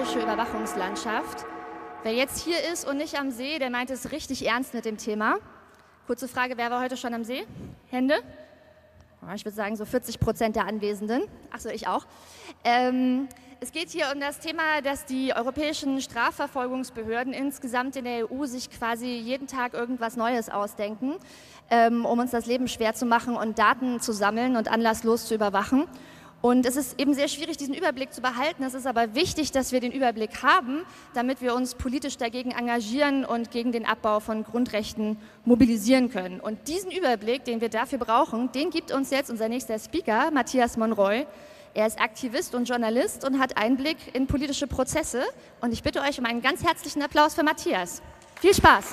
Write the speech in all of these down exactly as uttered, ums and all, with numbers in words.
politische Überwachungslandschaft. Wer jetzt hier ist und nicht am See, der meint es richtig ernst mit dem Thema. Kurze Frage, wer war heute schon am See? Hände? Ich würde sagen so vierzig Prozent der Anwesenden. Achso, ich auch. Ähm, es geht hier um das Thema, dass die europäischen Strafverfolgungsbehörden insgesamt in der E U sich quasi jeden Tag irgendwas Neues ausdenken, ähm, um uns das Leben schwer zu machen und Daten zu sammeln und anlasslos zu überwachen. Und es ist eben sehr schwierig, diesen Überblick zu behalten. Es ist aber wichtig, dass wir den Überblick haben, damit wir uns politisch dagegen engagieren und gegen den Abbau von Grundrechten mobilisieren können. Und diesen Überblick, den wir dafür brauchen, den gibt uns jetzt unser nächster Speaker, Matthias Monroy. Er ist Aktivist und Journalist und hat Einblick in politische Prozesse. Und ich bitte euch um einen ganz herzlichen Applaus für Matthias. Viel Spaß!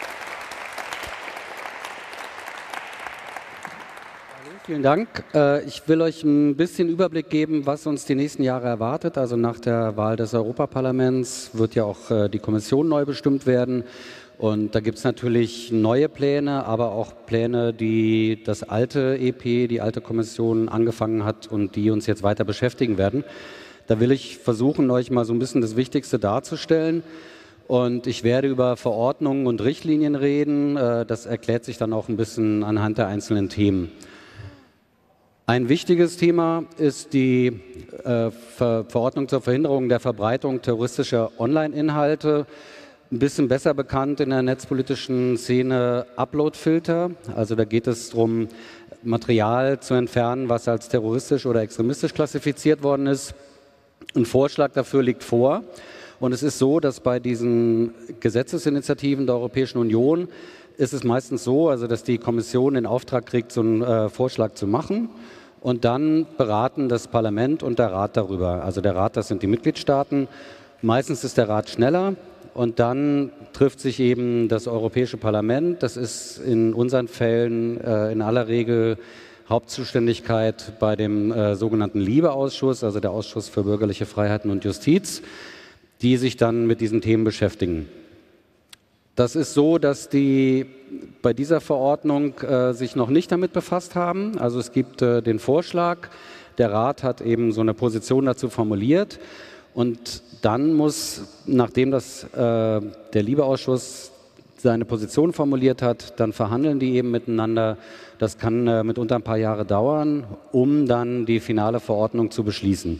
Vielen Dank. Ich will euch ein bisschen Überblick geben, was uns die nächsten Jahre erwartet. Also nach der Wahl des Europaparlaments wird ja auch die Kommission neu bestimmt werden. Und da gibt es natürlich neue Pläne, aber auch Pläne, die das alte E P, die alte Kommission angefangen hat und die uns jetzt weiter beschäftigen werden. Da will ich versuchen, euch mal so ein bisschen das Wichtigste darzustellen. Und ich werde über Verordnungen und Richtlinien reden. Das erklärt sich dann auch ein bisschen anhand der einzelnen Themen. Ein wichtiges Thema ist die äh, Ver Verordnung zur Verhinderung der Verbreitung terroristischer Online-Inhalte. Ein bisschen besser bekannt in der netzpolitischen Szene Upload-Filter. Also da geht es darum, Material zu entfernen, was als terroristisch oder extremistisch klassifiziert worden ist. Ein Vorschlag dafür liegt vor. Und es ist so, dass bei diesen Gesetzesinitiativen der Europäischen Union ist es meistens so, also dass die Kommission den Auftrag kriegt, so einen äh, Vorschlag zu machen und dann beraten das Parlament und der Rat darüber. Also der Rat, das sind die Mitgliedstaaten. Meistens ist der Rat schneller und dann trifft sich eben das Europäische Parlament. Das ist in unseren Fällen äh, in aller Regel Hauptzuständigkeit bei dem äh, sogenannten LIBE-Ausschuss, also der Ausschuss für bürgerliche Freiheiten und Justiz, die sich dann mit diesen Themen beschäftigen. Das ist so, dass die bei dieser Verordnung äh, sich noch nicht damit befasst haben. Also es gibt äh, den Vorschlag, der Rat hat eben so eine Position dazu formuliert und dann muss, nachdem das, äh, der LIBE-Ausschuss seine Position formuliert hat, dann verhandeln die eben miteinander. Das kann äh, mitunter ein paar Jahre dauern, um dann die finale Verordnung zu beschließen.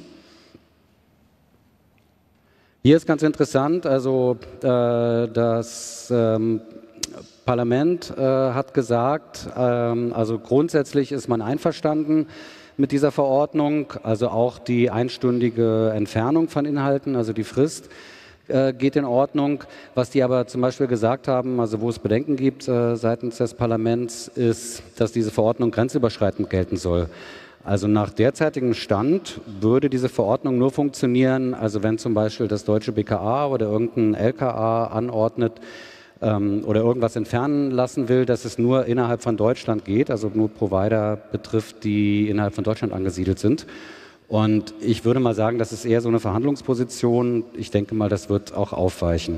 Hier ist ganz interessant, also äh, das ähm, Parlament äh, hat gesagt, ähm, also grundsätzlich ist man einverstanden mit dieser Verordnung, also auch die einstündige Entfernung von Inhalten, also die Frist äh, geht in Ordnung. Was die aber zum Beispiel gesagt haben, also wo es Bedenken gibt äh, seitens des Parlaments, ist, dass diese Verordnung grenzüberschreitend gelten soll. Also nach derzeitigem Stand würde diese Verordnung nur funktionieren, also wenn zum Beispiel das deutsche B K A oder irgendein L K A anordnet ähm, oder irgendwas entfernen lassen will, dass es nur innerhalb von Deutschland geht, also nur Provider betrifft, die innerhalb von Deutschland angesiedelt sind. Und ich würde mal sagen, das ist eher so eine Verhandlungsposition. Ich denke mal, das wird auch aufweichen.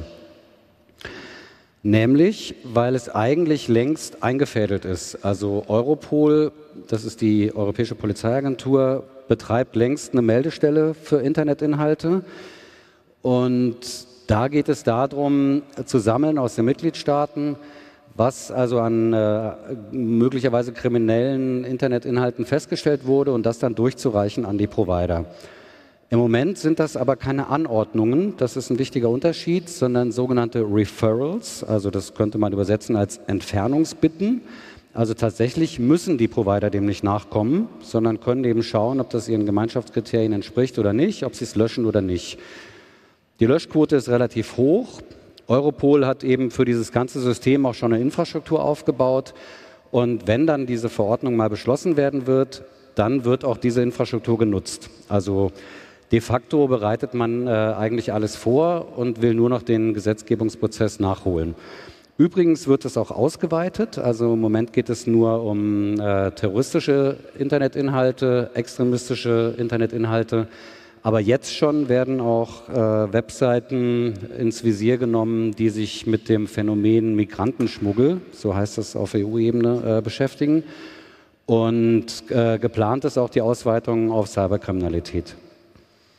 Nämlich, weil es eigentlich längst eingefädelt ist. Also Europol, das ist die Europäische Polizeiagentur, betreibt längst eine Meldestelle für Internetinhalte. Und da geht es darum, zu sammeln aus den Mitgliedstaaten, was also an äh, möglicherweise kriminellen Internetinhalten festgestellt wurde und das dann durchzureichen an die Provider. Im Moment sind das aber keine Anordnungen, das ist ein wichtiger Unterschied, sondern sogenannte Referrals, also das könnte man übersetzen als Entfernungsbitten. Also tatsächlich müssen die Provider dem nicht nachkommen, sondern können eben schauen, ob das ihren Gemeinschaftskriterien entspricht oder nicht, ob sie es löschen oder nicht. Die Löschquote ist relativ hoch. Europol hat eben für dieses ganze System auch schon eine Infrastruktur aufgebaut. Und wenn dann diese Verordnung mal beschlossen werden wird, dann wird auch diese Infrastruktur genutzt. Also de facto bereitet man äh, eigentlich alles vor und will nur noch den Gesetzgebungsprozess nachholen. Übrigens wird es auch ausgeweitet, also im Moment geht es nur um äh, terroristische Internetinhalte, extremistische Internetinhalte, aber jetzt schon werden auch äh, Webseiten ins Visier genommen, die sich mit dem Phänomen Migrantenschmuggel, so heißt das auf E U-Ebene, äh, beschäftigen. Und äh, geplant ist auch die Ausweitung auf Cyberkriminalität.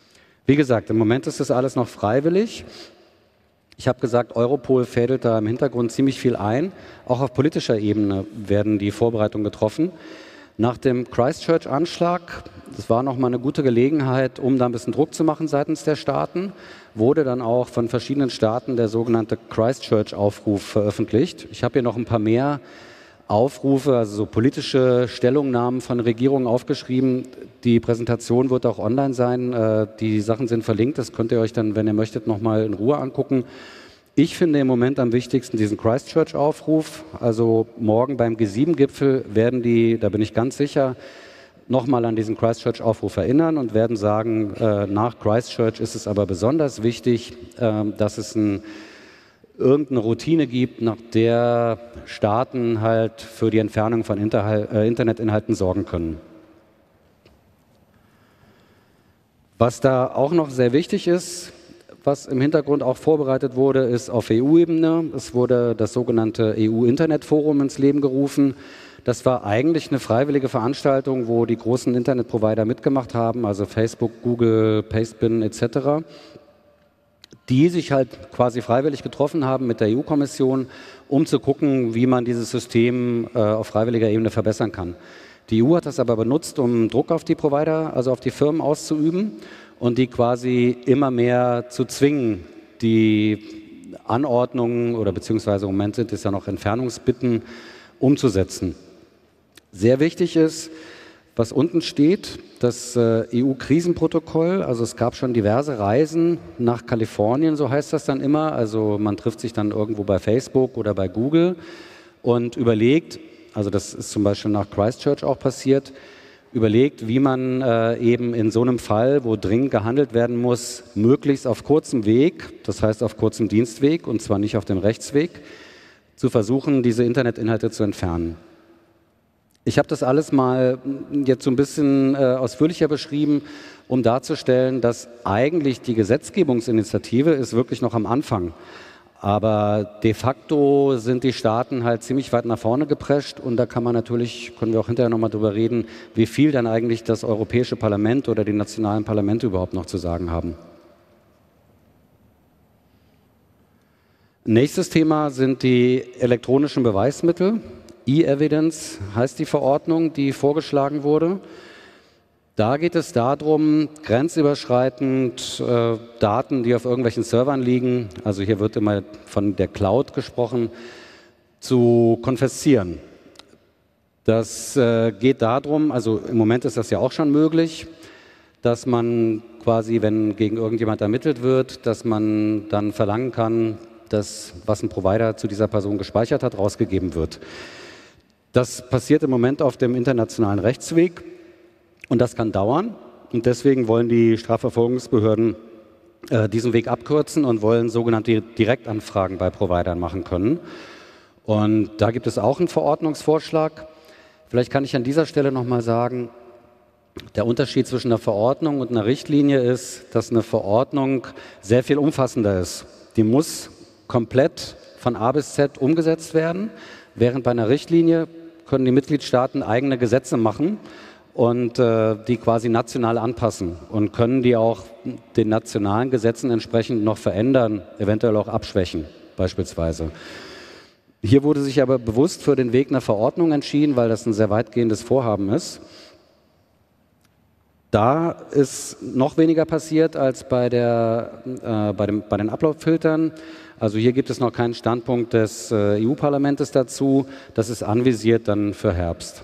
Wie gesagt, im Moment ist das alles noch freiwillig. Ich habe gesagt, Europol fädelt da im Hintergrund ziemlich viel ein. Auch auf politischer Ebene werden die Vorbereitungen getroffen. Nach dem Christchurch-Anschlag, das war nochmal eine gute Gelegenheit, um da ein bisschen Druck zu machen seitens der Staaten, wurde dann auch von verschiedenen Staaten der sogenannte Christchurch-Aufruf veröffentlicht. Ich habe hier noch ein paar mehr Aufrufe, also so politische Stellungnahmen von Regierungen aufgeschrieben. Die Präsentation wird auch online sein. Die Sachen sind verlinkt. Das könnt ihr euch dann, wenn ihr möchtet, nochmal in Ruhe angucken. Ich finde im Moment am wichtigsten diesen Christchurch-Aufruf. Also morgen beim G sieben Gipfel werden die, da bin ich ganz sicher, nochmal an diesen Christchurch-Aufruf erinnern und werden sagen, nach Christchurch ist es aber besonders wichtig, dass es ein irgendeine Routine gibt, nach der Staaten halt für die Entfernung von Inter äh, Internetinhalten sorgen können. Was da auch noch sehr wichtig ist, was im Hintergrund auch vorbereitet wurde, ist auf E U-Ebene. Es wurde das sogenannte E U-Internetforum ins Leben gerufen. Das war eigentlich eine freiwillige Veranstaltung, wo die großen Internetprovider mitgemacht haben, also Facebook, Google, Pastebin et cetera, die sich halt quasi freiwillig getroffen haben mit der E U-Kommission, um zu gucken, wie man dieses System äh, auf freiwilliger Ebene verbessern kann. Die E U hat das aber benutzt, um Druck auf die Provider, also auf die Firmen auszuüben und die quasi immer mehr zu zwingen, die Anordnungen oder beziehungsweise im Moment sind es ja noch Entfernungsbitten umzusetzen. Sehr wichtig ist, was unten steht, das äh, E U-Krisenprotokoll, also es gab schon diverse Reisen nach Kalifornien, so heißt das dann immer, also man trifft sich dann irgendwo bei Facebook oder bei Google und überlegt, also das ist zum Beispiel nach Christchurch auch passiert, überlegt, wie man äh, eben in so einem Fall, wo dringend gehandelt werden muss, möglichst auf kurzem Weg, das heißt auf kurzem Dienstweg und zwar nicht auf dem Rechtsweg, zu versuchen, diese Internetinhalte zu entfernen. Ich habe das alles mal jetzt so ein bisschen äh, ausführlicher beschrieben, um darzustellen, dass eigentlich die Gesetzgebungsinitiative ist wirklich noch am Anfang. Aber de facto sind die Staaten halt ziemlich weit nach vorne geprescht und da kann man natürlich, können wir auch hinterher nochmal drüber reden, wie viel dann eigentlich das Europäische Parlament oder die nationalen Parlamente überhaupt noch zu sagen haben. Nächstes Thema sind die elektronischen Beweismittel. E-Evidence heißt die Verordnung, die vorgeschlagen wurde. Da geht es darum, grenzüberschreitend äh, Daten, die auf irgendwelchen Servern liegen, also hier wird immer von der Cloud gesprochen, zu konfiszieren. Das äh, geht darum, also im Moment ist das ja auch schon möglich, dass man quasi, wenn gegen irgendjemand ermittelt wird, dass man dann verlangen kann, dass was ein Provider zu dieser Person gespeichert hat, rausgegeben wird. Das passiert im Moment auf dem internationalen Rechtsweg und das kann dauern. Und deswegen wollen die Strafverfolgungsbehörden äh, diesen Weg abkürzen und wollen sogenannte Direktanfragen bei Providern machen können. Und da gibt es auch einen Verordnungsvorschlag. Vielleicht kann ich an dieser Stelle nochmal sagen, der Unterschied zwischen einer Verordnung und einer Richtlinie ist, dass eine Verordnung sehr viel umfassender ist. Die muss komplett von A bis Z umgesetzt werden, während bei einer Richtlinie können die Mitgliedstaaten eigene Gesetze machen und äh, die quasi national anpassen und können die auch den nationalen Gesetzen entsprechend noch verändern, eventuell auch abschwächen beispielsweise. Hier wurde sich aber bewusst für den Weg einer Verordnung entschieden, weil das ein sehr weitgehendes Vorhaben ist. Da ist noch weniger passiert als bei, der, äh, bei, dem, bei den Upload-Filtern. Also hier gibt es noch keinen Standpunkt des äh, E U-Parlaments dazu. Das ist anvisiert dann für Herbst.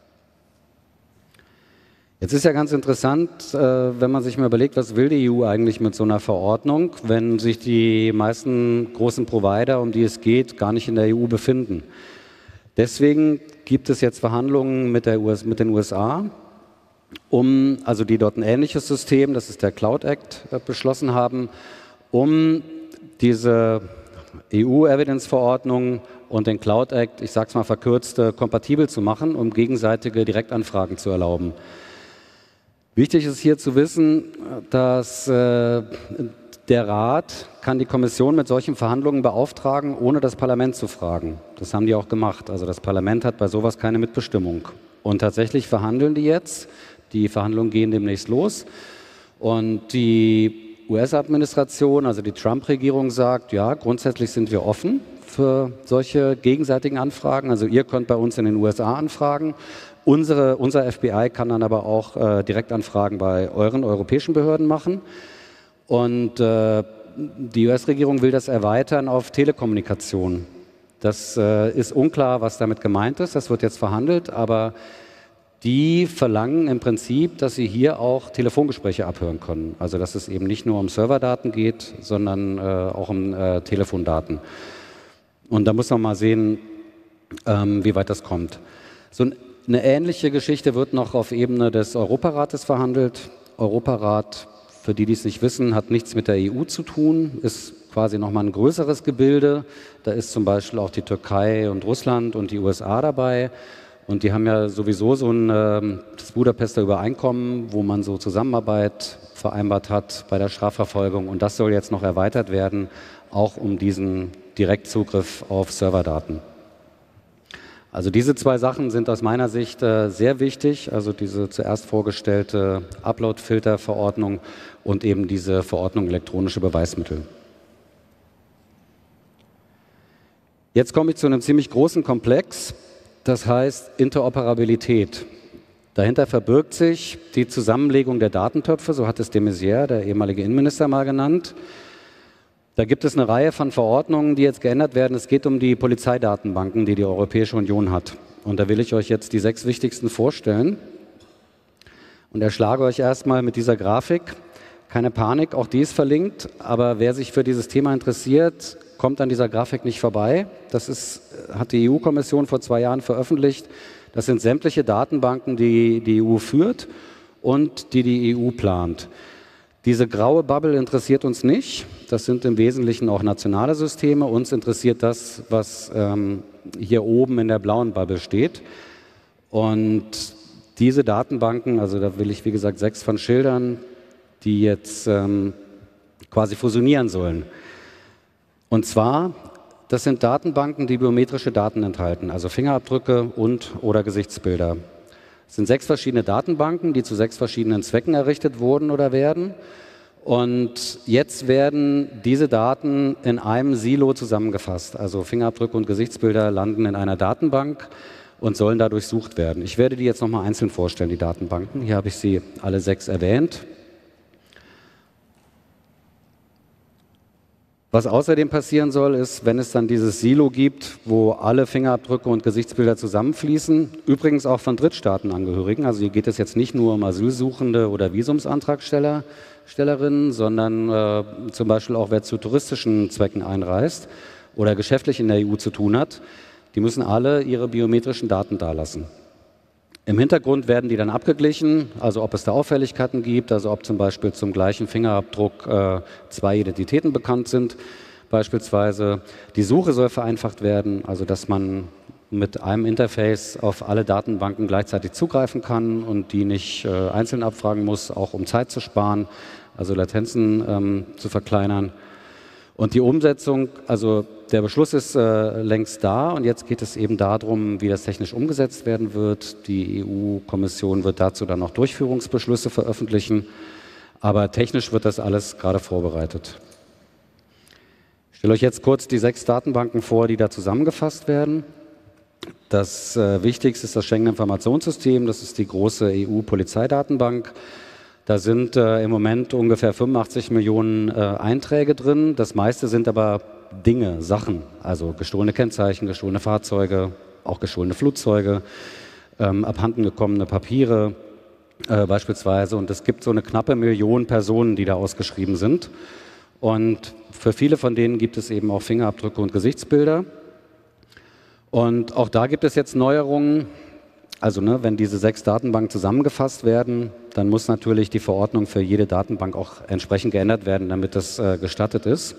Jetzt ist ja ganz interessant, äh, wenn man sich mal überlegt, was will die E U eigentlich mit so einer Verordnung, wenn sich die meisten großen Provider, um die es geht, gar nicht in der E U befinden. Deswegen gibt es jetzt Verhandlungen mit, der U S, mit den U S A, um, also die dort ein ähnliches System, das ist der Cloud Act, äh, beschlossen haben, um diese E U-Evidence-Verordnung und den Cloud Act, ich sage es mal verkürzt, kompatibel zu machen, um gegenseitige Direktanfragen zu erlauben. Wichtig ist hier zu wissen, dass äh, der Rat kann die Kommission mit solchen Verhandlungen beauftragen, ohne das Parlament zu fragen. Das haben die auch gemacht. Also das Parlament hat bei sowas keine Mitbestimmung. Und tatsächlich verhandeln die jetzt. Die Verhandlungen gehen demnächst los. Und die U S-Administration, also die Trump-Regierung sagt, ja, grundsätzlich sind wir offen für solche gegenseitigen Anfragen. Also ihr könnt bei uns in den U S A anfragen. Unsere, unser F B I kann dann aber auch äh, Direktanfragen bei euren europäischen Behörden machen. Und äh, die U S-Regierung will das erweitern auf Telekommunikation. Das äh, ist unklar, was damit gemeint ist. Das wird jetzt verhandelt, aber die verlangen im Prinzip, dass sie hier auch Telefongespräche abhören können. Also dass es eben nicht nur um Serverdaten geht, sondern äh, auch um äh, Telefondaten. Und da muss man mal sehen, ähm, wie weit das kommt. So eine ähnliche Geschichte wird noch auf Ebene des Europarates verhandelt. Europarat, für die, die es nicht wissen, hat nichts mit der E U zu tun, ist quasi nochmal ein größeres Gebilde. Da ist zum Beispiel auch die Türkei und Russland und die U S A dabei. Und die haben ja sowieso so ein äh, das Budapester Übereinkommen, wo man so Zusammenarbeit vereinbart hat bei der Strafverfolgung. Und das soll jetzt noch erweitert werden, auch um diesen Direktzugriff auf Serverdaten. Also diese zwei Sachen sind aus meiner Sicht äh, sehr wichtig, also diese zuerst vorgestellte Upload-Filter-Verordnung und eben diese Verordnung elektronische Beweismittel. Jetzt komme ich zu einem ziemlich großen Komplex, das heißt Interoperabilität. Dahinter verbirgt sich die Zusammenlegung der Datentöpfe, so hat es de Maizière, der ehemalige Innenminister, mal genannt. Da gibt es eine Reihe von Verordnungen, die jetzt geändert werden. Es geht um die Polizeidatenbanken, die die Europäische Union hat. Und da will ich euch jetzt die sechs wichtigsten vorstellen und erschlage euch erstmal mit dieser Grafik. Keine Panik, auch die ist verlinkt, aber wer sich für dieses Thema interessiert, kommt an dieser Grafik nicht vorbei. Das ist, hat die E U-Kommission vor zwei Jahren veröffentlicht. Das sind sämtliche Datenbanken, die die E U führt und die die E U plant. Diese graue Bubble interessiert uns nicht. Das sind im Wesentlichen auch nationale Systeme. Uns interessiert das, was ähm, hier oben in der blauen Bubble steht. Und diese Datenbanken, also da will ich wie gesagt sechs von schildern, die jetzt ähm, quasi fusionieren sollen. Und zwar, das sind Datenbanken, die biometrische Daten enthalten, also Fingerabdrücke und oder Gesichtsbilder. Es sind sechs verschiedene Datenbanken, die zu sechs verschiedenen Zwecken errichtet wurden oder werden. Und jetzt werden diese Daten in einem Silo zusammengefasst. Also Fingerabdrücke und Gesichtsbilder landen in einer Datenbank und sollen da durchsucht werden. Ich werde die jetzt nochmal einzeln vorstellen, die Datenbanken. Hier habe ich sie alle sechs erwähnt. Was außerdem passieren soll, ist, wenn es dann dieses Silo gibt, wo alle Fingerabdrücke und Gesichtsbilder zusammenfließen, übrigens auch von Drittstaatenangehörigen, also hier geht es jetzt nicht nur um Asylsuchende oder Visumsantragstellerinnen, sondern äh, zum Beispiel auch wer zu touristischen Zwecken einreist oder geschäftlich in der E U zu tun hat, die müssen alle ihre biometrischen Daten dalassen. Im Hintergrund werden die dann abgeglichen, also ob es da Auffälligkeiten gibt, also ob zum Beispiel zum gleichen Fingerabdruck äh, zwei Identitäten bekannt sind. Beispielsweise die Suche soll vereinfacht werden, also dass man mit einem Interface auf alle Datenbanken gleichzeitig zugreifen kann und die nicht äh, einzeln abfragen muss, auch um Zeit zu sparen, also Latenzen ähm, zu verkleinern. Und die Umsetzung, also der Beschluss ist äh, längst da und jetzt geht es eben darum, wie das technisch umgesetzt werden wird. Die E U-Kommission wird dazu dann noch Durchführungsbeschlüsse veröffentlichen, aber technisch wird das alles gerade vorbereitet. Ich stelle euch jetzt kurz die sechs Datenbanken vor, die da zusammengefasst werden. Das äh, Wichtigste ist das Schengen-Informationssystem, das ist die große E U-Polizeidatenbank. Da sind äh, im Moment ungefähr fünfundachtzig Millionen äh, Einträge drin. Das meiste sind aber Dinge, Sachen, also gestohlene Kennzeichen, gestohlene Fahrzeuge, auch gestohlene Flugzeuge, ähm, abhandengekommene Papiere äh, beispielsweise. Und es gibt so eine knappe Million Personen, die da ausgeschrieben sind. Und für viele von denen gibt es eben auch Fingerabdrücke und Gesichtsbilder. Und auch da gibt es jetzt Neuerungen. Also ne, wenn diese sechs Datenbanken zusammengefasst werden, dann muss natürlich die Verordnung für jede Datenbank auch entsprechend geändert werden, damit das äh, gestattet ist.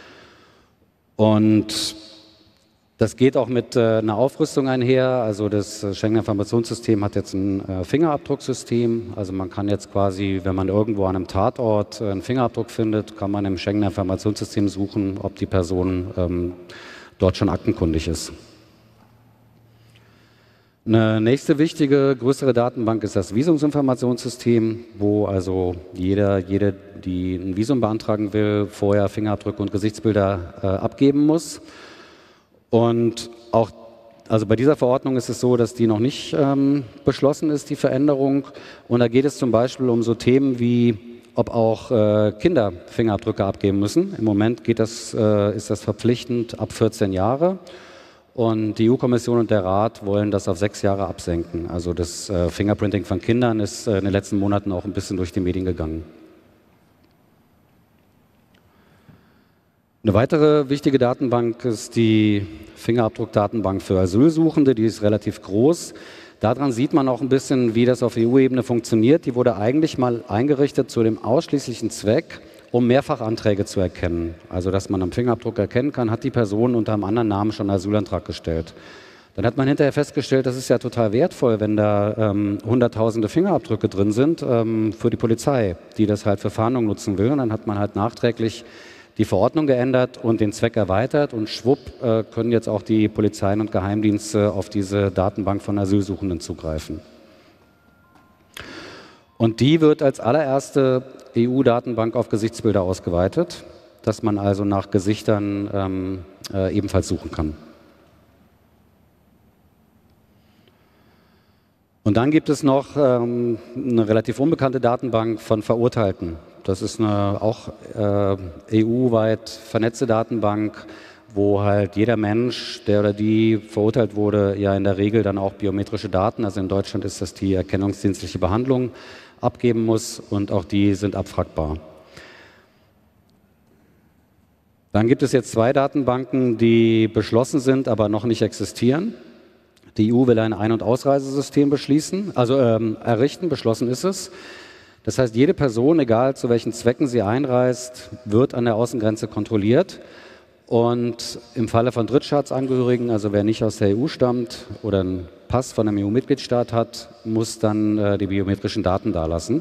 Und das geht auch mit äh, einer Aufrüstung einher. Also das Schengen-Informationssystem hat jetzt ein äh, Fingerabdrucksystem. Also man kann jetzt quasi, wenn man irgendwo an einem Tatort äh, einen Fingerabdruck findet, kann man im Schengen-Informationssystem suchen, ob die Person ähm, dort schon aktenkundig ist. Eine nächste wichtige, größere Datenbank ist das Visumsinformationssystem, wo also jeder, jede, die ein Visum beantragen will, vorher Fingerabdrücke und Gesichtsbilder äh, abgeben muss. Und auch, also bei dieser Verordnung ist es so, dass die noch nicht ähm, beschlossen ist, die Veränderung. Und da geht es zum Beispiel um so Themen wie, ob auch äh, Kinder Fingerabdrücke abgeben müssen. Im Moment geht das, äh, ist das verpflichtend ab vierzehn Jahre. Und die E U-Kommission und der Rat wollen das auf sechs Jahre absenken. Also das äh, Fingerprinting von Kindern ist äh, in den letzten Monaten auch ein bisschen durch die Medien gegangen. Eine weitere wichtige Datenbank ist die Fingerabdruckdatenbank für Asylsuchende. Die ist relativ groß. Daran sieht man auch ein bisschen, wie das auf E U-Ebene funktioniert. Die wurde eigentlich mal eingerichtet zu dem ausschließlichen Zweck, um Mehrfachanträge zu erkennen. Also dass man am Fingerabdruck erkennen kann, hat die Person unter einem anderen Namen schon einen Asylantrag gestellt. Dann hat man hinterher festgestellt, das ist ja total wertvoll, wenn da ähm, hunderttausende Fingerabdrücke drin sind ähm, für die Polizei, die das halt für Fahndung nutzen will. Und dann hat man halt nachträglich die Verordnung geändert und den Zweck erweitert. Und schwupp äh, können jetzt auch die Polizeien und Geheimdienste auf diese Datenbank von Asylsuchenden zugreifen. Und die wird als allererste E U-Datenbank auf Gesichtsbilder ausgeweitet, dass man also nach Gesichtern ähm, äh, ebenfalls suchen kann. Und dann gibt es noch ähm, eine relativ unbekannte Datenbank von Verurteilten. Das ist eine auch äh, E U-weit vernetzte Datenbank, wo halt jeder Mensch, der oder die verurteilt wurde, ja in der Regel dann auch biometrische Daten, also in Deutschland ist das die erkennungsdienstliche Behandlung, abgeben muss und auch die sind abfragbar. Dann gibt es jetzt zwei Datenbanken, die beschlossen sind, aber noch nicht existieren. Die E U will ein Ein- und Ausreisesystem beschließen, also ähm, errichten, beschlossen ist es. Das heißt, jede Person, egal zu welchen Zwecken sie einreist, wird an der Außengrenze kontrolliert. Und im Falle von Drittstaatsangehörigen, also wer nicht aus der E U stammt oder einen Pass von einem E U-Mitgliedstaat hat, muss dann äh, die biometrischen Daten dalassen.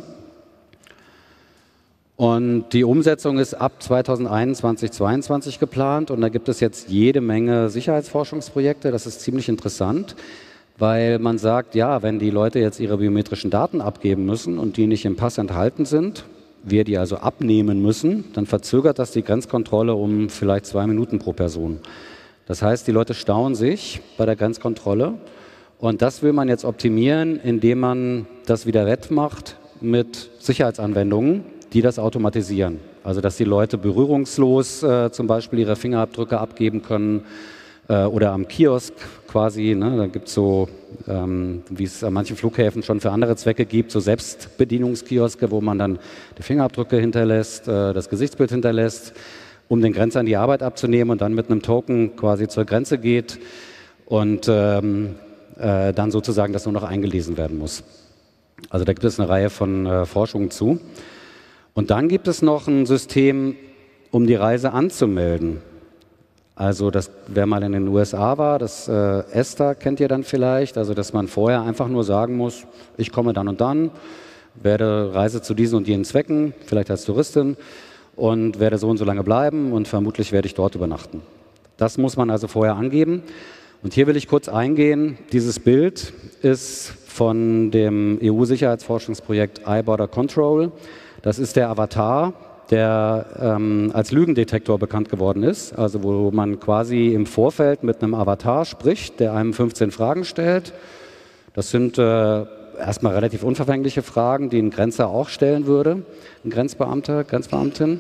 Und die Umsetzung ist ab zweitausendeinundzwanzig, zweitausendzweiundzwanzig geplant und da gibt es jetzt jede Menge Sicherheitsforschungsprojekte. Das ist ziemlich interessant, weil man sagt, ja, wenn die Leute jetzt ihre biometrischen Daten abgeben müssen und die nicht im Pass enthalten sind, wir die also abnehmen müssen, dann verzögert das die Grenzkontrolle um vielleicht zwei Minuten pro Person. Das heißt, die Leute stauen sich bei der Grenzkontrolle und das will man jetzt optimieren, indem man das wieder wettmacht mit Sicherheitsanwendungen, die das automatisieren. Also dass die Leute berührungslos äh, zum Beispiel ihre Fingerabdrücke abgeben können äh, oder am Kiosk quasi, ne, da gibt es so, ähm, wie es an manchen Flughäfen schon für andere Zwecke gibt, so Selbstbedienungskioske, wo man dann die Fingerabdrücke hinterlässt, äh, das Gesichtsbild hinterlässt, um den Grenzer an die Arbeit abzunehmen und dann mit einem Token quasi zur Grenze geht und ähm, äh, dann sozusagen das nur noch eingelesen werden muss. Also da gibt es eine Reihe von äh, Forschungen zu. Und dann gibt es noch ein System, um die Reise anzumelden. Also das, wer mal in den U S A war, das äh, ESTA kennt ihr dann vielleicht, also dass man vorher einfach nur sagen muss, ich komme dann und dann, werde Reise zu diesen und jenen Zwecken, vielleicht als Touristin und werde so und so lange bleiben und vermutlich werde ich dort übernachten. Das muss man also vorher angeben. Und hier will ich kurz eingehen, dieses Bild ist von dem E U-Sicherheitsforschungsprojekt iBorder Control. Das ist der Avatar, der ähm, als Lügendetektor bekannt geworden ist, also wo man quasi im Vorfeld mit einem Avatar spricht, der einem fünfzehn Fragen stellt. Das sind äh, erstmal relativ unverfängliche Fragen, die ein Grenzer auch stellen würde, ein Grenzbeamter, Grenzbeamtin.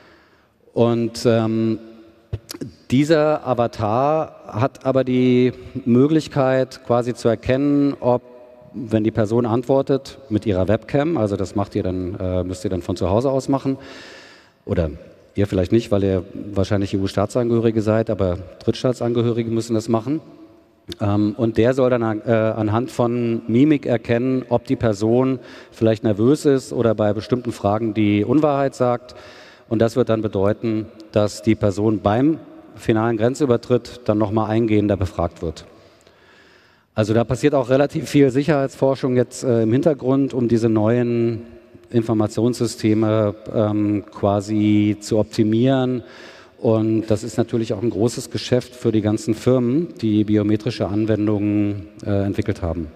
Und ähm, dieser Avatar hat aber die Möglichkeit, quasi zu erkennen, ob, wenn die Person antwortet mit ihrer Webcam, also das macht ihr dann, äh, müsst ihr dann von zu Hause aus machen, oder ihr vielleicht nicht, weil ihr wahrscheinlich E U-Staatsangehörige seid, aber Drittstaatsangehörige müssen das machen. Ähm, und der soll dann äh, anhand von Mimik erkennen, ob die Person vielleicht nervös ist oder bei bestimmten Fragen die Unwahrheit sagt. Und das wird dann bedeuten, dass die Person beim finalen Grenzübertritt dann nochmal eingehender befragt wird. Also da passiert auch relativ viel Sicherheitsforschung jetzt äh, im Hintergrund, um diese neuen Informationssysteme ähm, quasi zu optimieren Und das ist natürlich auch ein großes Geschäft für die ganzen Firmen, die biometrische Anwendungen äh, entwickelt haben.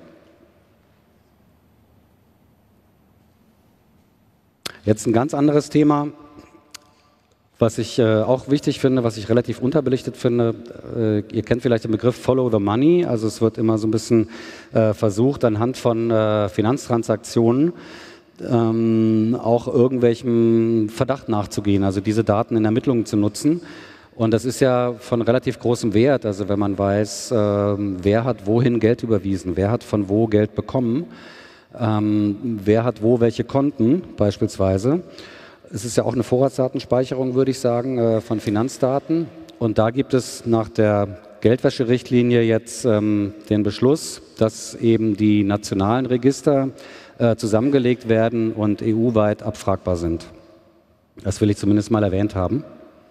Jetzt ein ganz anderes Thema, was ich äh, auch wichtig finde, was ich relativ unterbelichtet finde. Äh, ihr kennt vielleicht den Begriff Follow the Money. Also es wird immer so ein bisschen äh, versucht, anhand von äh, Finanztransaktionen ähm, auch irgendwelchem Verdacht nachzugehen, also diese Daten in Ermittlungen zu nutzen. Und das ist ja von relativ großem Wert, also wenn man weiß, äh, wer hat wohin Geld überwiesen, wer hat von wo Geld bekommen, ähm, wer hat wo welche Konten beispielsweise. Es ist ja auch eine Vorratsdatenspeicherung, würde ich sagen, äh, von Finanzdaten. Und da gibt es nach der Geldwäscherichtlinie jetzt ähm, den Beschluss, dass eben die nationalen Register äh, zusammengelegt werden und E U-weit abfragbar sind. Das will ich zumindest mal erwähnt haben.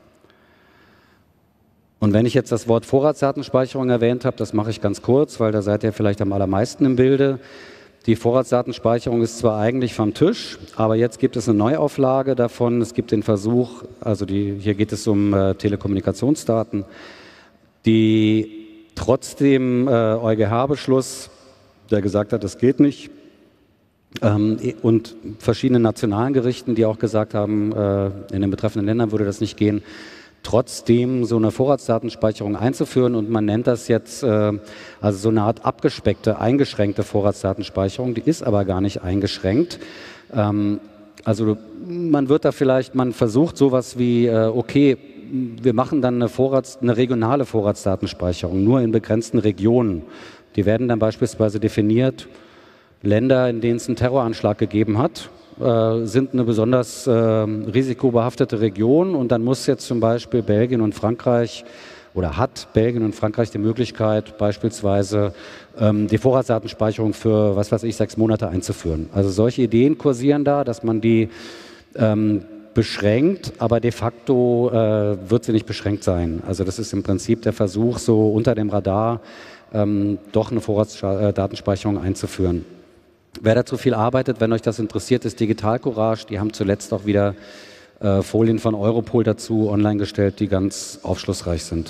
Und wenn ich jetzt das Wort Vorratsdatenspeicherung erwähnt habe, das mache ich ganz kurz, weil da seid ihr vielleicht am allermeisten im Bilde. Die Vorratsdatenspeicherung ist zwar eigentlich vom Tisch, aber jetzt gibt es eine Neuauflage davon. Es gibt den Versuch, also die, hier geht es um äh, Telekommunikationsdaten, die trotzdem äh, EuGH-Beschluss, der gesagt hat, das geht nicht, ähm, und verschiedenen nationalen Gerichten, die auch gesagt haben, äh, in den betreffenden Ländern würde das nicht gehen, trotzdem so eine Vorratsdatenspeicherung einzuführen, und man nennt das jetzt äh, also so eine Art abgespeckte, eingeschränkte Vorratsdatenspeicherung, die ist aber gar nicht eingeschränkt. Ähm, also man wird da vielleicht, man versucht sowas wie, äh, okay, wir machen dann eine, Vorrats-, eine regionale Vorratsdatenspeicherung, nur in begrenzten Regionen. Die werden dann beispielsweise definiert, Länder, in denen es einen Terroranschlag gegeben hat, äh, sind eine besonders äh, risikobehaftete Region, und dann muss jetzt zum Beispiel Belgien und Frankreich oder hat Belgien und Frankreich die Möglichkeit, beispielsweise ähm, die Vorratsdatenspeicherung für, was weiß ich, sechs Monate einzuführen. Also solche Ideen kursieren da, dass man die ähm, beschränkt, aber de facto äh, wird sie nicht beschränkt sein. Also das ist im Prinzip der Versuch, so unter dem Radar ähm, doch eine Vorratsdatenspeicherung einzuführen. Wer dazu viel arbeitet, wenn euch das interessiert, ist Digital Courage. Die haben zuletzt auch wieder äh, Folien von Europol dazu online gestellt, die ganz aufschlussreich sind.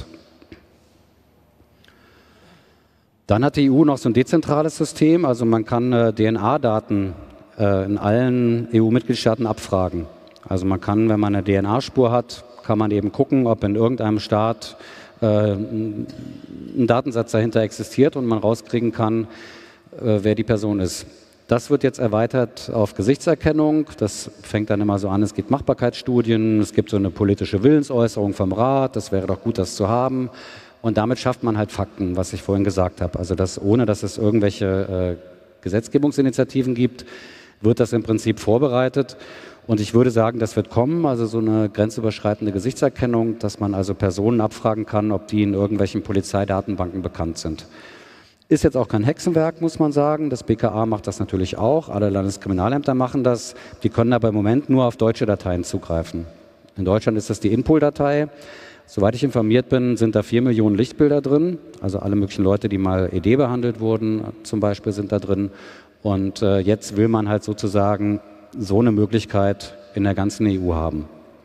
Dann hat die E U noch so ein dezentrales System, also man kann äh, D N A-Daten äh, in allen E U-Mitgliedstaaten abfragen. Also man kann, wenn man eine D N A-Spur hat, kann man eben gucken, ob in irgendeinem Staat äh, ein Datensatz dahinter existiert und man rauskriegen kann, äh, wer die Person ist. Das wird jetzt erweitert auf Gesichtserkennung. Das fängt dann immer so an, es gibt Machbarkeitsstudien, es gibt so eine politische Willensäußerung vom Rat, das wäre doch gut, das zu haben. Und damit schafft man halt Fakten, was ich vorhin gesagt habe. Also dass, ohne dass es irgendwelche äh, Gesetzgebungsinitiativen gibt, wird das im Prinzip vorbereitet. Und ich würde sagen, das wird kommen, also so eine grenzüberschreitende Gesichtserkennung, dass man also Personen abfragen kann, ob die in irgendwelchen Polizeidatenbanken bekannt sind. Ist jetzt auch kein Hexenwerk, muss man sagen. Das B K A macht das natürlich auch. Alle Landeskriminalämter machen das. Die können aber im Moment nur auf deutsche Dateien zugreifen. In Deutschland ist das die Inpol-Datei. Soweit ich informiert bin, sind da vier Millionen Lichtbilder drin. Also alle möglichen Leute, die mal E D behandelt wurden, zum Beispiel, sind da drin. Und äh, jetzt will man halt sozusagen so eine Möglichkeit in der ganzen E U haben.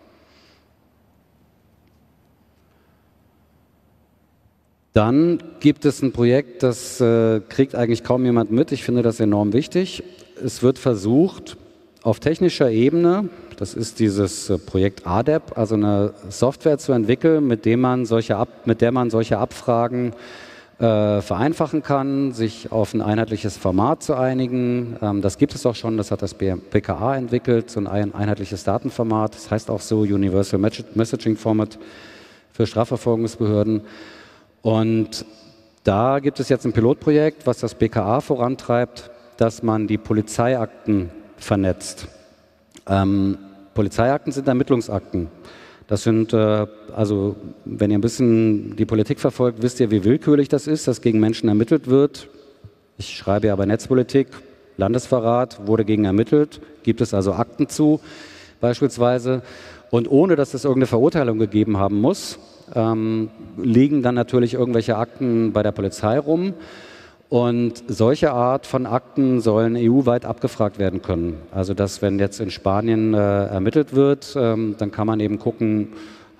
Dann gibt es ein Projekt, das äh, kriegt eigentlich kaum jemand mit. Ich finde das enorm wichtig. Es wird versucht, auf technischer Ebene, das ist dieses äh, Projekt A D E P, also eine Software zu entwickeln, mit, dem man solche Ab, mit der man solche Abfragen äh, vereinfachen kann, sich auf ein einheitliches Format zu einigen. Ähm, das gibt es auch schon, das hat das B K A entwickelt, so ein einheitliches Datenformat. Das heißt auch so Universal Messaging Format für Strafverfolgungsbehörden. Und da gibt es jetzt ein Pilotprojekt, was das B K A vorantreibt, dass man die Polizeiakten vernetzt. Ähm, Polizeiakten sind Ermittlungsakten. Das sind, äh, also wenn ihr ein bisschen die Politik verfolgt, wisst ihr, wie willkürlich das ist, dass gegen Menschen ermittelt wird. Ich schreibe ja bei Netzpolitik, Landesverrat, wurde gegen ermittelt, gibt es also Akten zu beispielsweise. Und ohne, dass es irgendeine Verurteilung gegeben haben muss, ähm, liegen dann natürlich irgendwelche Akten bei der Polizei rum. Und solche Art von Akten sollen E U-weit abgefragt werden können. Also dass, wenn jetzt in Spanien äh, ermittelt wird, ähm, dann kann man eben gucken,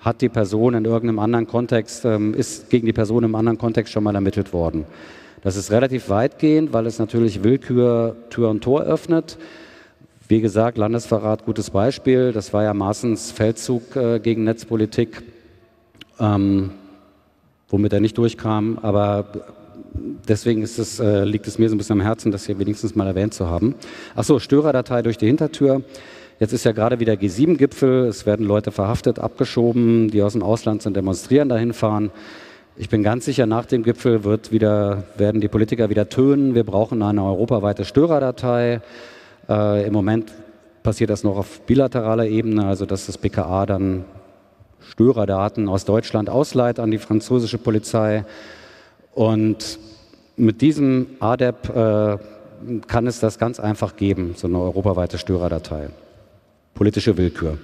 hat die Person in irgendeinem anderen Kontext, ähm, ist gegen die Person im anderen Kontext schon mal ermittelt worden. Das ist relativ weitgehend, weil es natürlich Willkür Tür und Tor öffnet. Wie gesagt, Landesverrat, gutes Beispiel. Das war ja Maaßens Feldzug äh, gegen Netzpolitik, ähm, womit er nicht durchkam. Aber deswegen ist es, äh, liegt es mir so ein bisschen am Herzen, das hier wenigstens mal erwähnt zu haben. Achso, Störerdatei durch die Hintertür. Jetzt ist ja gerade wieder G sieben Gipfel. Es werden Leute verhaftet, abgeschoben, die aus dem Ausland sind, demonstrieren, dahin fahren. Ich bin ganz sicher, nach dem Gipfel wird wieder, werden die Politiker wieder tönen. Wir brauchen eine europaweite Störerdatei. Äh, Im Moment passiert das noch auf bilateraler Ebene, also dass das B K A dann Störerdaten aus Deutschland ausleiht an die französische Polizei. Und mit diesem A D E P äh, kann es das ganz einfach geben, so eine europaweite Störerdatei. Politische Willkür.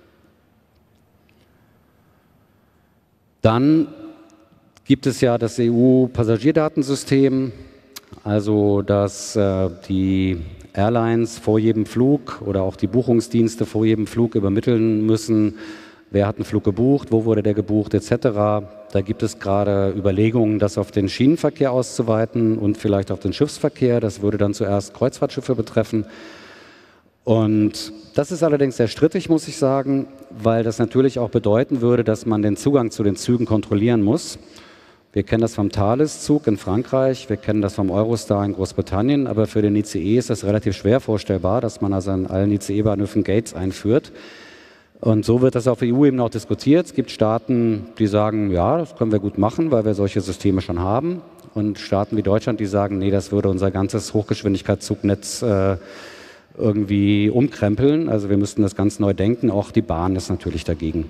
Dann gibt es ja das E U-Passagierdatensystem, also dass äh, die Airlines vor jedem Flug oder auch die Buchungsdienste vor jedem Flug übermitteln müssen, wer hat einen Flug gebucht, wo wurde der gebucht, et cetera. Da gibt es gerade Überlegungen, das auf den Schienenverkehr auszuweiten und vielleicht auf den Schiffsverkehr. Das würde dann zuerst Kreuzfahrtschiffe betreffen. Und das ist allerdings sehr strittig, muss ich sagen, weil das natürlich auch bedeuten würde, dass man den Zugang zu den Zügen kontrollieren muss. Wir kennen das vom Thales-Zug in Frankreich, wir kennen das vom Eurostar in Großbritannien, aber für den I C E ist das relativ schwer vorstellbar, dass man also an allen I C E-Bahnhöfen Gates einführt. Und so wird das auf E U-Ebene auch diskutiert. Es gibt Staaten, die sagen, ja, das können wir gut machen, weil wir solche Systeme schon haben. Und Staaten wie Deutschland, die sagen, nee, das würde unser ganzes Hochgeschwindigkeitszugnetz äh, irgendwie umkrempeln. Also wir müssten das ganz neu denken. Auch die Bahn ist natürlich dagegen.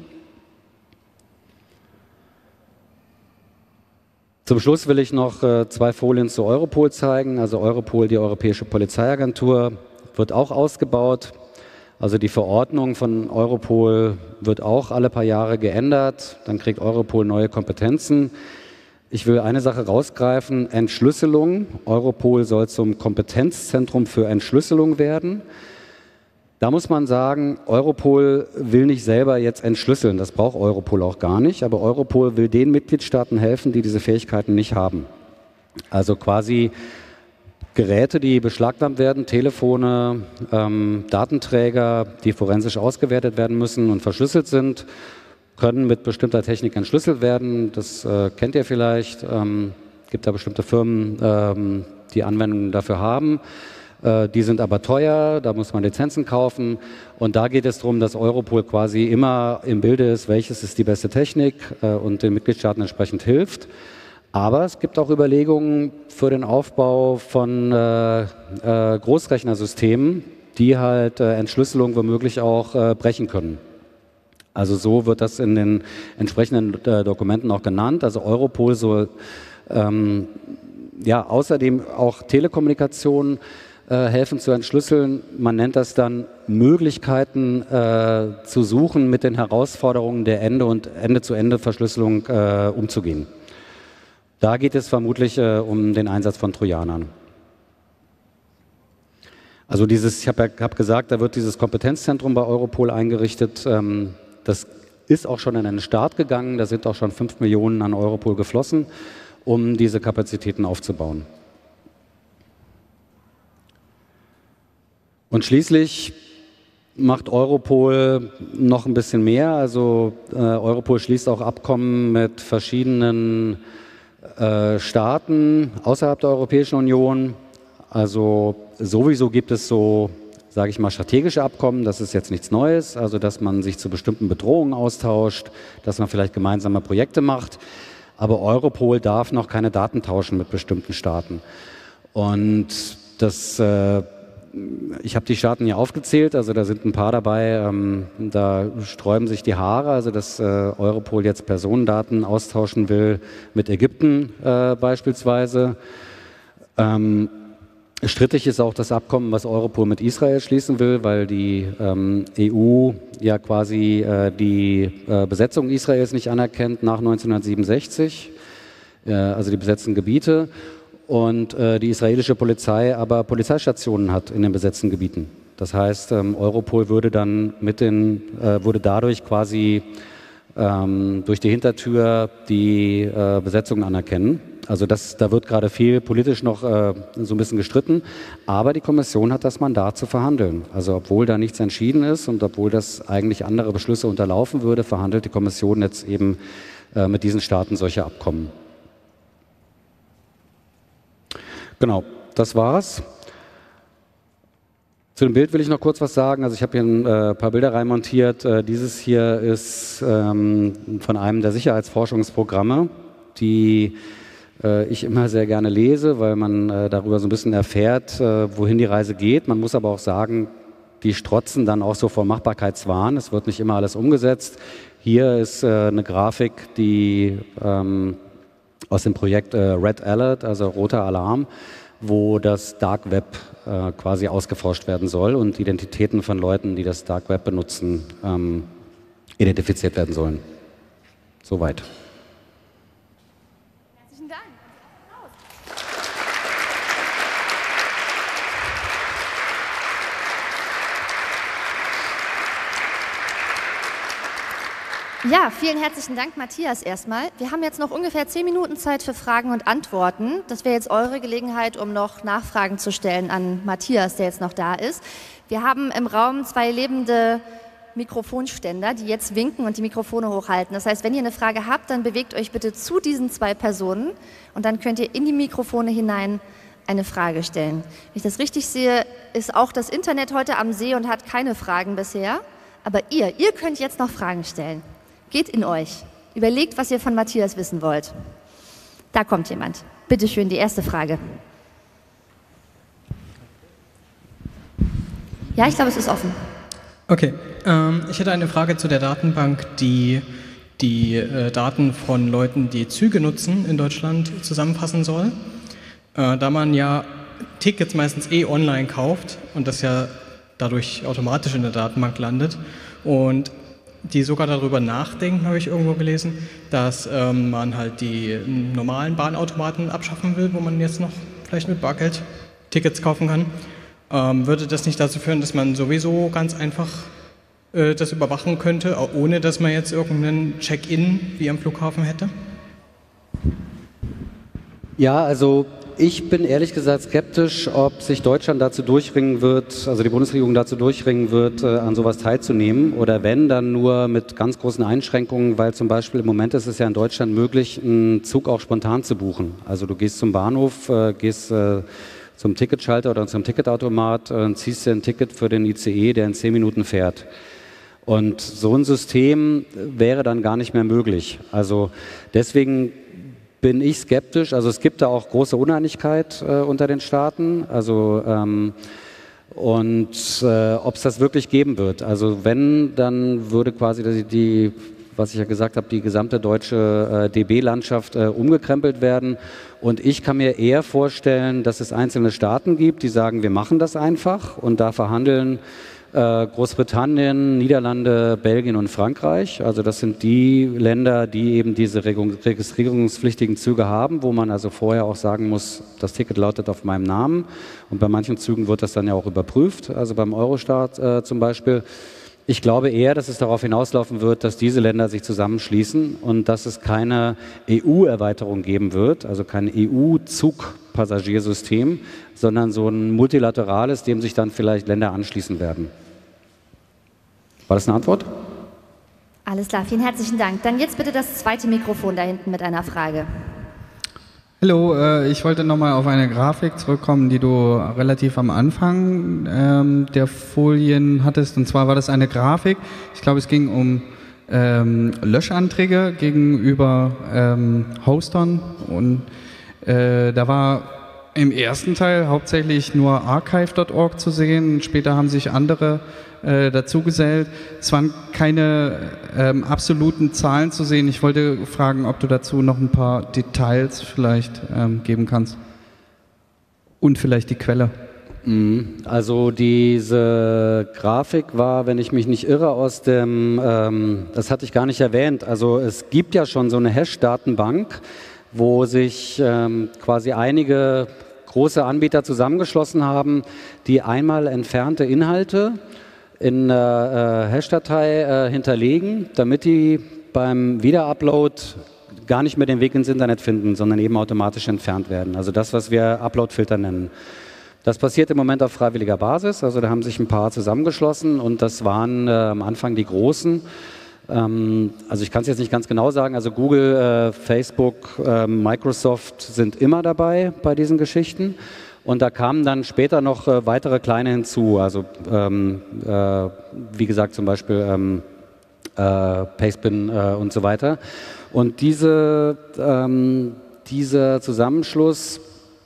Zum Schluss will ich noch äh, zwei Folien zu Europol zeigen. Also Europol, die Europäische Polizeiagentur, wird auch ausgebaut. Also die Verordnung von Europol wird auch alle paar Jahre geändert. Dann kriegt Europol neue Kompetenzen. Ich will eine Sache rausgreifen, Entschlüsselung. Europol soll zum Kompetenzzentrum für Entschlüsselung werden. Da muss man sagen, Europol will nicht selber jetzt entschlüsseln, das braucht Europol auch gar nicht, aber Europol will den Mitgliedstaaten helfen, die diese Fähigkeiten nicht haben. Also quasi Geräte, die beschlagnahmt werden, Telefone, ähm, Datenträger, die forensisch ausgewertet werden müssen und verschlüsselt sind, können mit bestimmter Technik entschlüsselt werden. Das äh, kennt ihr vielleicht. Es ähm, gibt da bestimmte Firmen, ähm, die Anwendungen dafür haben. Die sind aber teuer, da muss man Lizenzen kaufen und da geht es darum, dass Europol quasi immer im Bilde ist, welches ist die beste Technik äh, und den Mitgliedstaaten entsprechend hilft. Aber es gibt auch Überlegungen für den Aufbau von äh, äh, Großrechnersystemen, die halt äh, Entschlüsselung womöglich auch äh, brechen können. Also so wird das in den entsprechenden äh, Dokumenten auch genannt. Also Europol soll ähm, ja, außerdem auch Telekommunikation helfen zu entschlüsseln. Man nennt das dann Möglichkeiten äh, zu suchen, mit den Herausforderungen der Ende- und Ende-zu-Ende-Verschlüsselung äh, umzugehen. Da geht es vermutlich äh, um den Einsatz von Trojanern. Also dieses, ich habe ja, hab gesagt, da wird dieses Kompetenzzentrum bei Europol eingerichtet. Ähm, das ist auch schon in den Start gegangen. Da sind auch schon fünf Millionen an Europol geflossen, um diese Kapazitäten aufzubauen. Und schließlich macht Europol noch ein bisschen mehr. Also äh, Europol schließt auch Abkommen mit verschiedenen äh, Staaten außerhalb der Europäischen Union. Also sowieso gibt es so, sage ich mal, strategische Abkommen. Das ist jetzt nichts Neues. Also dass man sich zu bestimmten Bedrohungen austauscht, dass man vielleicht gemeinsame Projekte macht. Aber Europol darf noch keine Daten tauschen mit bestimmten Staaten. Und das äh, Ich habe die Staaten hier aufgezählt, also da sind ein paar dabei, ähm, da sträuben sich die Haare, also dass äh, Europol jetzt Personendaten austauschen will mit Ägypten äh, beispielsweise. Ähm, strittig ist auch das Abkommen, was Europol mit Israel schließen will, weil die ähm, E U ja quasi äh, die äh, Besetzung Israels nicht anerkennt nach neunzehnhundertsiebenundsechzig, äh, also die besetzten Gebiete. Und äh, die israelische Polizei aber Polizeistationen hat in den besetzten Gebieten. Das heißt, ähm, Europol würde dann mit den, äh, würde dadurch quasi ähm, durch die Hintertür die äh, Besetzungen anerkennen. Also das, da wird gerade viel politisch noch äh, so ein bisschen gestritten, aber die Kommission hat das Mandat zu verhandeln. Also obwohl da nichts entschieden ist und obwohl das eigentlich andere Beschlüsse unterlaufen würde, verhandelt die Kommission jetzt eben äh, mit diesen Staaten solche Abkommen. Genau, das war's. Zu dem Bild will ich noch kurz was sagen. Also ich habe hier ein äh, paar Bilder reinmontiert. Äh, dieses hier ist ähm, von einem der Sicherheitsforschungsprogramme, die äh, ich immer sehr gerne lese, weil man äh, darüber so ein bisschen erfährt, äh, wohin die Reise geht. Man muss aber auch sagen, die strotzen dann auch so vor Machbarkeitswahn. Es wird nicht immer alles umgesetzt. Hier ist äh, eine Grafik, die ähm, aus dem Projekt äh, Red Alert, also roter Alarm, wo das Dark Web äh, quasi ausgeforscht werden soll und Identitäten von Leuten, die das Dark Web benutzen, ähm, identifiziert werden sollen. Soweit. Herzlichen Dank. Ja, vielen herzlichen Dank, Matthias, erstmal. Wir haben jetzt noch ungefähr zehn Minuten Zeit für Fragen und Antworten. Das wäre jetzt eure Gelegenheit, um noch Nachfragen zu stellen an Matthias, der jetzt noch da ist. Wir haben im Raum zwei lebende Mikrofonständer, die jetzt winken und die Mikrofone hochhalten. Das heißt, wenn ihr eine Frage habt, dann bewegt euch bitte zu diesen zwei Personen und dann könnt ihr in die Mikrofone hinein eine Frage stellen. Wenn ich das richtig sehe, ist auch das Internet heute am See und hat keine Fragen bisher. Aber ihr, ihr könnt jetzt noch Fragen stellen. Geht in euch. Überlegt, was ihr von Matthias wissen wollt. Da kommt jemand. Bitte schön, die erste Frage. Ja, ich glaube, es ist offen. Okay, ähm, ich hätte eine Frage zu der Datenbank, die die äh, Daten von Leuten, die Züge nutzen in Deutschland, zusammenfassen soll. Äh, da man ja Tickets meistens eh online kauft und das ja dadurch automatisch in der Datenbank landet und die sogar darüber nachdenken, habe ich irgendwo gelesen, dass ähm, man halt die normalen Bahnautomaten abschaffen will, wo man jetzt noch vielleicht mit Bargeld Tickets kaufen kann. Ähm, würde das nicht dazu führen, dass man sowieso ganz einfach äh, das überwachen könnte, ohne dass man jetzt irgendeinen Check-in wie am Flughafen hätte? Ja, also ich bin ehrlich gesagt skeptisch, ob sich Deutschland dazu durchringen wird, also die Bundesregierung dazu durchringen wird, äh, an sowas teilzunehmen oder wenn, dann nur mit ganz großen Einschränkungen, weil zum Beispiel im Moment ist es ja in Deutschland möglich, einen Zug auch spontan zu buchen. Also du gehst zum Bahnhof, äh, gehst äh, zum Ticketschalter oder zum Ticketautomat äh, und ziehst dir ein Ticket für den I C E, der in zehn Minuten fährt. Und so ein System wäre dann gar nicht mehr möglich. Also deswegen bin ich skeptisch. Also es gibt da auch große Uneinigkeit äh, unter den Staaten. Also ähm, und äh, ob es das wirklich geben wird. Also wenn, dann würde quasi die, die was ich ja gesagt habe, die gesamte deutsche äh, D B-Landschaft äh, umgekrempelt werden. Und ich kann mir eher vorstellen, dass es einzelne Staaten gibt, die sagen, wir machen das einfach und da verhandeln äh, Großbritannien, Niederlande, Belgien und Frankreich. Also das sind die Länder, die eben diese registrierungspflichtigen Züge haben, wo man also vorher auch sagen muss, das Ticket lautet auf meinem Namen. Und bei manchen Zügen wird das dann ja auch überprüft, also beim Eurostar äh, zum Beispiel. Ich glaube eher, dass es darauf hinauslaufen wird, dass diese Länder sich zusammenschließen und dass es keine E U-Erweiterung geben wird, also kein E U-Zugpassagiersystem, sondern so ein multilaterales, dem sich dann vielleicht Länder anschließen werden. War das eine Antwort? Alles klar, vielen herzlichen Dank. Dann jetzt bitte das zweite Mikrofon da hinten mit einer Frage. Hallo, äh, ich wollte nochmal auf eine Grafik zurückkommen, die du relativ am Anfang ähm, der Folien hattest. Und zwar war das eine Grafik, ich glaube es ging um ähm, Löschanträge gegenüber ähm, Hostern. Und äh, da war im ersten Teil hauptsächlich nur archive punkt org zu sehen. Später haben sich andere äh, dazugesellt. Es waren keine ähm, absoluten Zahlen zu sehen. Ich wollte fragen, ob du dazu noch ein paar Details vielleicht ähm, geben kannst. Und vielleicht die Quelle. Also diese Grafik war, wenn ich mich nicht irre, aus dem, ähm, das hatte ich gar nicht erwähnt, also es gibt ja schon so eine Hash-Datenbank, wo sich ähm, quasi einige große Anbieter zusammengeschlossen haben, die einmal entfernte Inhalte in einer äh, Hash-Datei äh, hinterlegen, damit die beim Wiederupload gar nicht mehr den Weg ins Internet finden, sondern eben automatisch entfernt werden. Also das, was wir Upload-Filter nennen. Das passiert im Moment auf freiwilliger Basis, also da haben sich ein paar zusammengeschlossen und das waren äh, am Anfang die Großen. Ähm, also ich kann es jetzt nicht ganz genau sagen, also Google, äh, Facebook, äh, Microsoft sind immer dabei bei diesen Geschichten und da kamen dann später noch äh, weitere kleine hinzu, also ähm, äh, wie gesagt zum Beispiel ähm, äh, Pastebin äh, und so weiter. Und diese, ähm, dieser Zusammenschluss,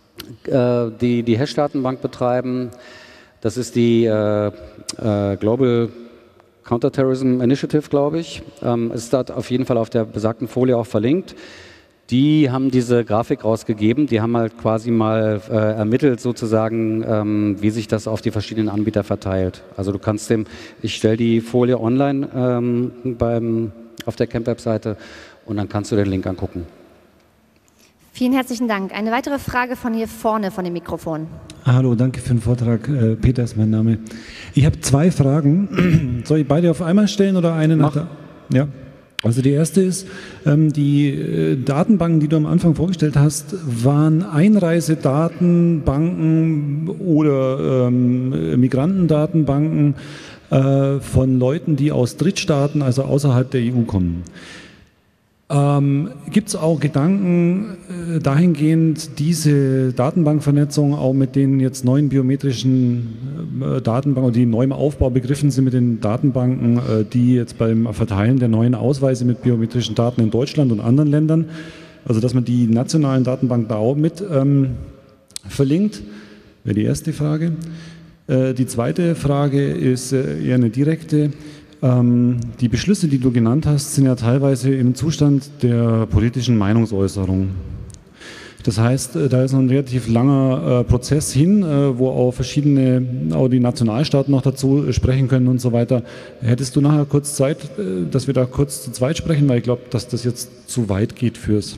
die die Hash-Datenbank betreiben. Das ist die äh, äh, Global Counterterrorism Initiative, glaube ich. Ähm, ist dort auf jeden Fall auf der besagten Folie auch verlinkt. Die haben diese Grafik rausgegeben. Die haben halt quasi mal äh, ermittelt, sozusagen, ähm, wie sich das auf die verschiedenen Anbieter verteilt. Also du kannst dem, ich stelle die Folie online ähm, beim, auf der Camp-Webseite und dann kannst du den Link angucken. Vielen herzlichen Dank. Eine weitere Frage von hier vorne, von dem Mikrofon. Hallo, danke für den Vortrag. Äh, Peter ist mein Name. Ich habe zwei Fragen. Soll ich beide auf einmal stellen oder eine nach der? Ja. Also die erste ist, ähm, die äh, Datenbanken, die du am Anfang vorgestellt hast, waren Einreisedatenbanken oder ähm, Migrantendatenbanken äh, von Leuten, die aus Drittstaaten, also außerhalb der E U kommen. Ähm, gibt es auch Gedanken äh, dahingehend, diese Datenbankvernetzung auch mit den jetzt neuen biometrischen äh, Datenbanken, die neu im Aufbau begriffen sind mit den Datenbanken, äh, die jetzt beim Verteilen der neuen Ausweise mit biometrischen Daten in Deutschland und anderen Ländern, also dass man die nationalen Datenbanken da auch mit ähm, verlinkt, wäre die erste Frage. Äh, die zweite Frage ist äh, eher eine direkte. Die Beschlüsse, die du genannt hast, sind ja teilweise im Zustand der politischen Meinungsäußerung. Das heißt, da ist noch ein relativ langer Prozess hin, wo auch verschiedene, auch die Nationalstaaten noch dazu sprechen können und so weiter. Hättest du nachher kurz Zeit, dass wir da kurz zu zweit sprechen, weil ich glaube, dass das jetzt zu weit geht fürs...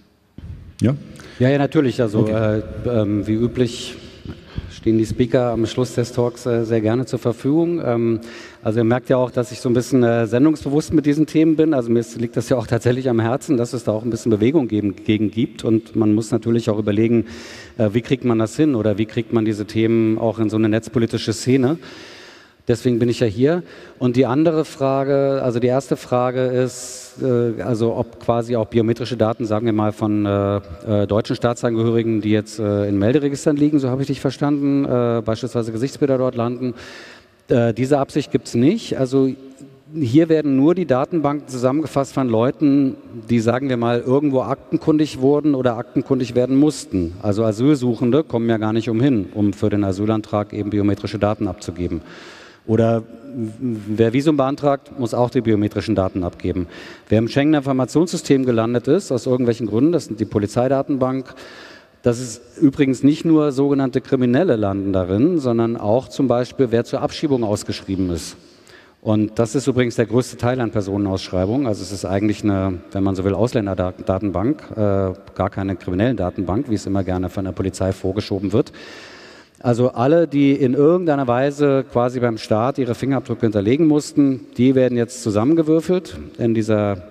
Ja? Ja, ja, natürlich. Also okay. äh, äh, wie üblich stehen die Speaker am Schluss des Talks äh, sehr gerne zur Verfügung. Ähm, also ihr merkt ja auch, dass ich so ein bisschen äh, sendungsbewusst mit diesen Themen bin. Also mir ist, liegt das ja auch tatsächlich am Herzen, dass es da auch ein bisschen Bewegung geben, gegen gibt. Und man muss natürlich auch überlegen, äh, wie kriegt man das hin oder wie kriegt man diese Themen auch in so eine netzpolitische Szene. Deswegen bin ich ja hier. Und die andere Frage, also die erste Frage ist, äh, also ob quasi auch biometrische Daten, sagen wir mal, von äh, äh, deutschen Staatsangehörigen, die jetzt äh, in Melderegistern liegen, so habe ich dich verstanden, äh, beispielsweise Gesichtsbilder dort landen. Äh, diese Absicht gibt es nicht. Also hier werden nur die Datenbanken zusammengefasst von Leuten, die, sagen wir mal, irgendwo aktenkundig wurden oder aktenkundig werden mussten. Also Asylsuchende kommen ja gar nicht umhin, um für den Asylantrag eben biometrische Daten abzugeben. Oder wer Visum beantragt, muss auch die biometrischen Daten abgeben. Wer im Schengener Informationssystem gelandet ist, aus irgendwelchen Gründen, das sind die Polizeidatenbank, das ist übrigens nicht nur sogenannte Kriminelle landen darin, sondern auch zum Beispiel, wer zur Abschiebung ausgeschrieben ist. Und das ist übrigens der größte Teil an Personenausschreibungen. Also es ist eigentlich eine, wenn man so will, Ausländerdatenbank, äh, gar keine kriminellen Datenbank, wie es immer gerne von der Polizei vorgeschoben wird. Also alle, die in irgendeiner Weise quasi beim Staat ihre Fingerabdrücke hinterlegen mussten, die werden jetzt zusammengewürfelt in dieser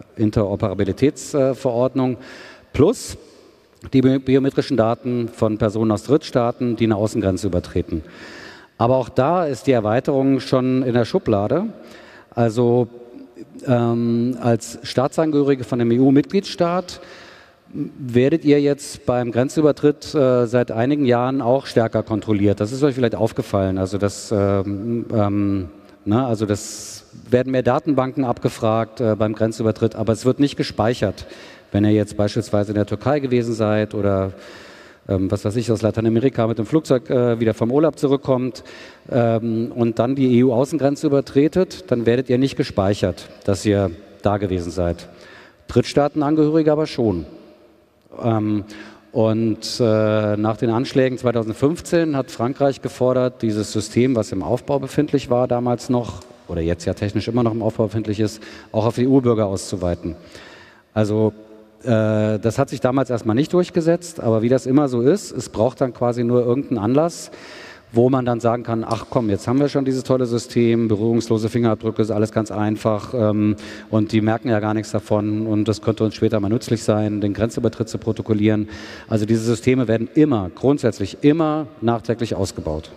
Interoperabilitätsverordnung, plus die biometrischen Daten von Personen aus Drittstaaten, die eine Außengrenze übertreten. Aber auch da ist die Erweiterung schon in der Schublade. Also ähm, als Staatsangehörige von einem E U-Mitgliedstaat werdet ihr jetzt beim Grenzübertritt äh, seit einigen Jahren auch stärker kontrolliert. Das ist euch vielleicht aufgefallen. Also das, ähm, ähm, na, also das werden mehr Datenbanken abgefragt äh, beim Grenzübertritt, aber es wird nicht gespeichert. Wenn ihr jetzt beispielsweise in der Türkei gewesen seid oder ähm, was weiß ich, aus Lateinamerika mit dem Flugzeug äh, wieder vom Urlaub zurückkommt ähm, und dann die E U-Außengrenze übertretet, dann werdet ihr nicht gespeichert, dass ihr da gewesen seid. Drittstaatenangehörige aber schon. Ähm, und äh, nach den Anschlägen zweitausendfünfzehn hat Frankreich gefordert, dieses System, was im Aufbau befindlich war damals noch, oder jetzt ja technisch immer noch im Aufbau befindlich ist, auch auf E U-Bürger auszuweiten. Also äh, das hat sich damals erstmal nicht durchgesetzt, aber wie das immer so ist, es braucht dann quasi nur irgendeinen Anlass, wo man dann sagen kann, ach komm, jetzt haben wir schon dieses tolle System, berührungslose Fingerabdrücke, ist alles ganz einfach ähm, und die merken ja gar nichts davon und das könnte uns später mal nützlich sein, den Grenzübertritt zu protokollieren. Also diese Systeme werden immer, grundsätzlich immer nachträglich ausgebaut.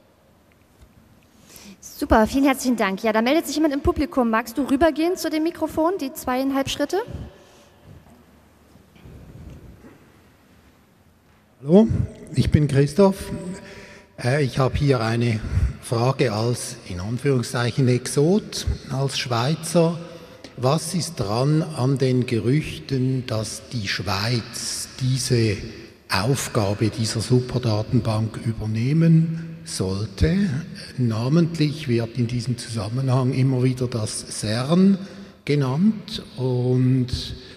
Super, vielen herzlichen Dank. Ja, da meldet sich jemand im Publikum. Magst du rübergehen zu dem Mikrofon, die zweieinhalb Schritte? Hallo, ich bin Christoph. Ich habe hier eine Frage als, in Anführungszeichen, Exot, als Schweizer. Was ist dran an den Gerüchten, dass die Schweiz diese Aufgabe dieser Superdatenbank übernehmen sollte? Namentlich wird in diesem Zusammenhang immer wieder das CERN genannt. Und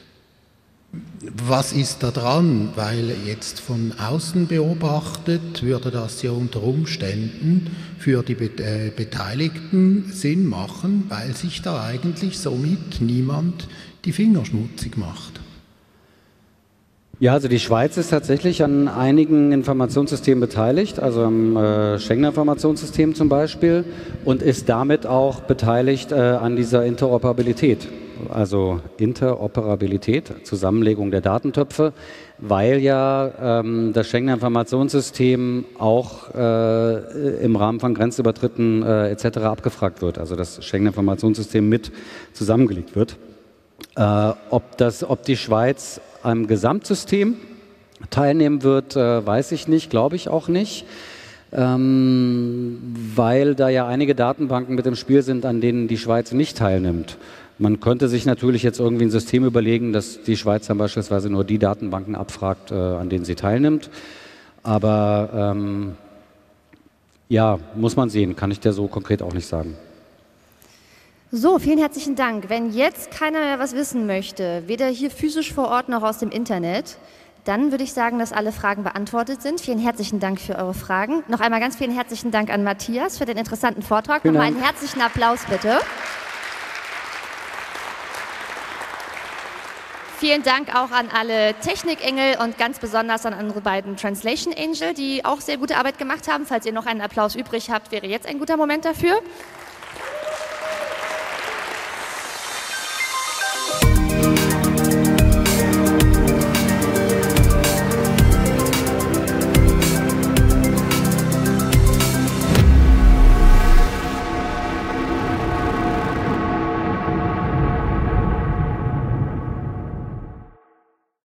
was ist da dran? Weil jetzt von außen beobachtet, würde das ja unter Umständen für die Beteiligten Sinn machen, weil sich da eigentlich somit niemand die Finger schmutzig macht. Ja, also die Schweiz ist tatsächlich an einigen Informationssystemen beteiligt, also am äh, Schengener Informationssystem zum Beispiel, und ist damit auch beteiligt äh, an dieser Interoperabilität. Also Interoperabilität, Zusammenlegung der Datentöpfe, weil ja ähm, das Schengener Informationssystem auch äh, im Rahmen von Grenzübertritten äh, et cetera abgefragt wird, also das Schengener Informationssystem mit zusammengelegt wird. Äh, ob, das, ob die Schweiz am Gesamtsystem teilnehmen wird, äh, weiß ich nicht, glaube ich auch nicht, ähm, weil da ja einige Datenbanken mit im Spiel sind, an denen die Schweiz nicht teilnimmt. Man könnte sich natürlich jetzt irgendwie ein System überlegen, dass die Schweiz dann beispielsweise nur die Datenbanken abfragt, äh, an denen sie teilnimmt. Aber ähm, ja, muss man sehen, kann ich dir so konkret auch nicht sagen. So, vielen herzlichen Dank. Wenn jetzt keiner mehr was wissen möchte, weder hier physisch vor Ort noch aus dem Internet, dann würde ich sagen, dass alle Fragen beantwortet sind. Vielen herzlichen Dank für eure Fragen. Noch einmal ganz vielen herzlichen Dank an Matthias für den interessanten Vortrag. Nochmal einen herzlichen Applaus bitte. Vielen Dank auch an alle Technikengel und ganz besonders an unsere beiden Translation Angel, die auch sehr gute Arbeit gemacht haben. Falls ihr noch einen Applaus übrig habt, wäre jetzt ein guter Moment dafür.